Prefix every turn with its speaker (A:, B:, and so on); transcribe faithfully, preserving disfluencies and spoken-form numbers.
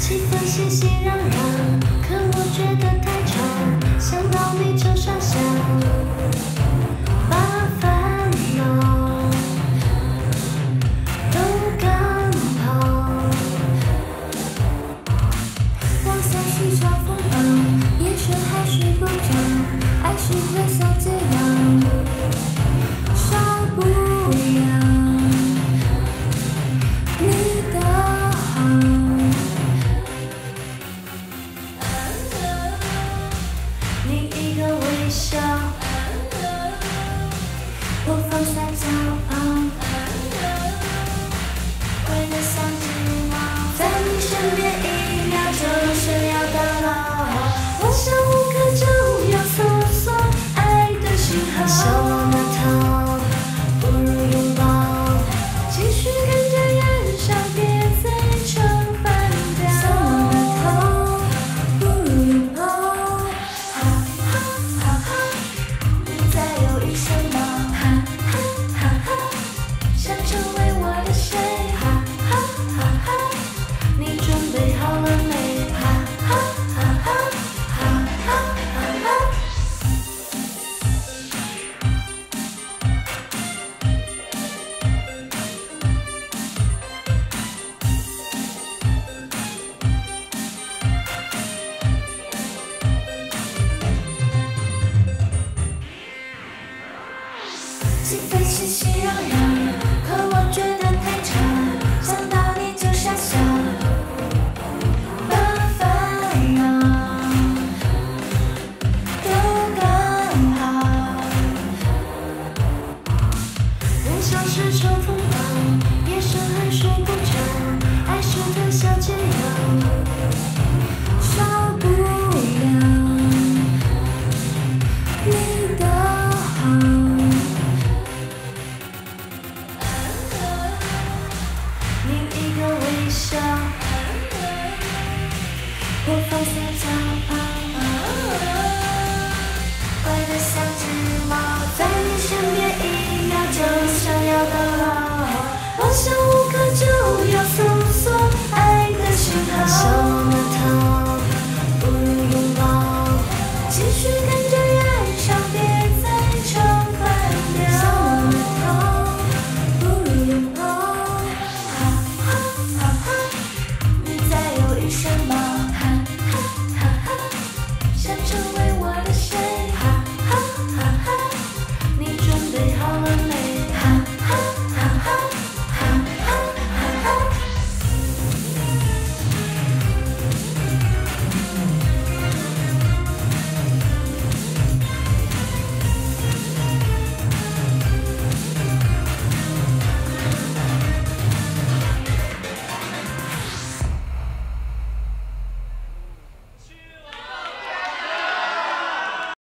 A: 气氛熙熙攘攘，可我觉得太长，想到你就傻笑，把烦恼都赶跑。晚上时常疯狂，夜深还睡不着，爱是会像这样，少不了你的好。 你一个微笑，我放下骄傲，为了像只猫，在你身边一秒就是要到老。我想无可救药搜索爱的信号，想忘了逃，不如拥抱，继续跟着燃烧，别再唱反调。想忘了逃，不如拥抱。 再有一声猫，哈哈哈哈，想成为我的谁？哈哈哈哈，你准备好了没？哈哈哈哈，哈哈哈哈。气氛熙熙攘攘，可我觉得太长，想到你就傻笑，把烦恼都赶跑。人像是乘风狂，夜深还睡不着，爱是个小解药，少不了你的好。 你一个微笑，我放下骄傲，乖得像只猫，在你身边一秒就想要到老。我想无可救药搜索爱的信号，想忘了逃，不如拥抱，继续跟着燃烧，别再唱反调。想忘了逃，不如拥抱。 你再有一声猫。